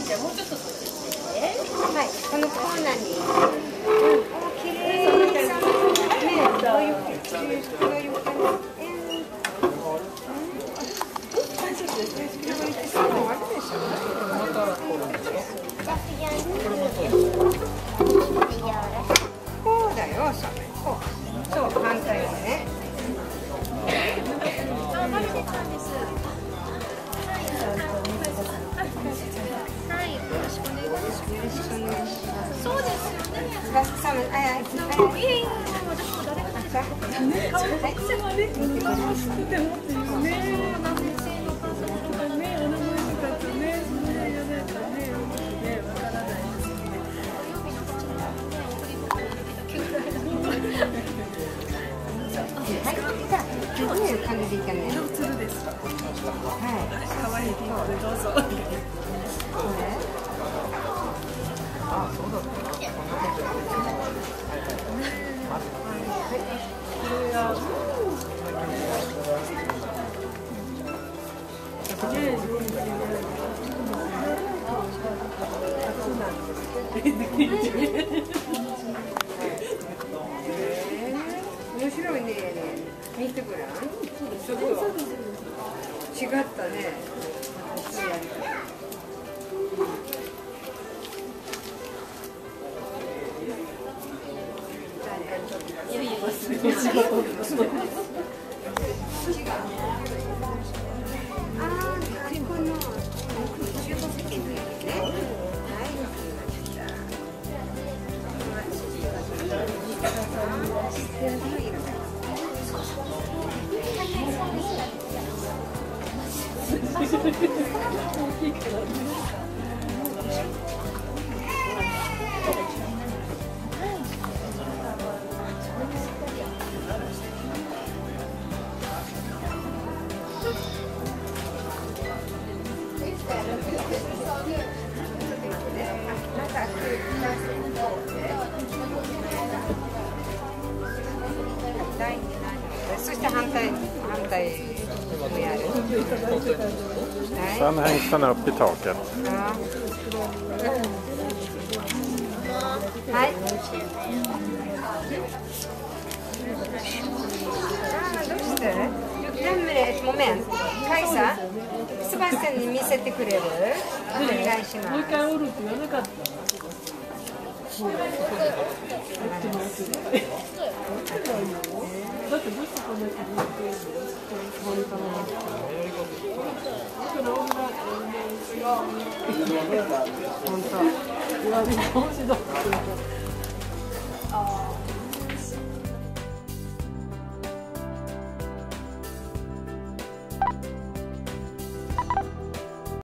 じゃあもうちょっとそっちして。 はい、このコーナーに。綺麗ね、どういう感じ。こうだよ、そう、反対にね。 はい、よろしくお願いします。そうですよね。いえいえ、私も誰かです。顔がね、見てもっていうね、先生のパスとかね、お名前とかとね、その辺がなんかね、ね、わからないですね。 はい、じゃあ、どういう感じでいいかね。 色つるです。はい、可愛いピンクでどうぞ。あ、そうだった。 面白いね。見てごらん。すごい。違ったね。そして反対もやる。 Sen hängs den upp i taket. Ja. Hej. Då står det. Du glömmer ett moment. Kajsa, Sebastian に見せてくれる？お願いします。 もう一回折るって言わなかった。だってどうしてこんなに本当。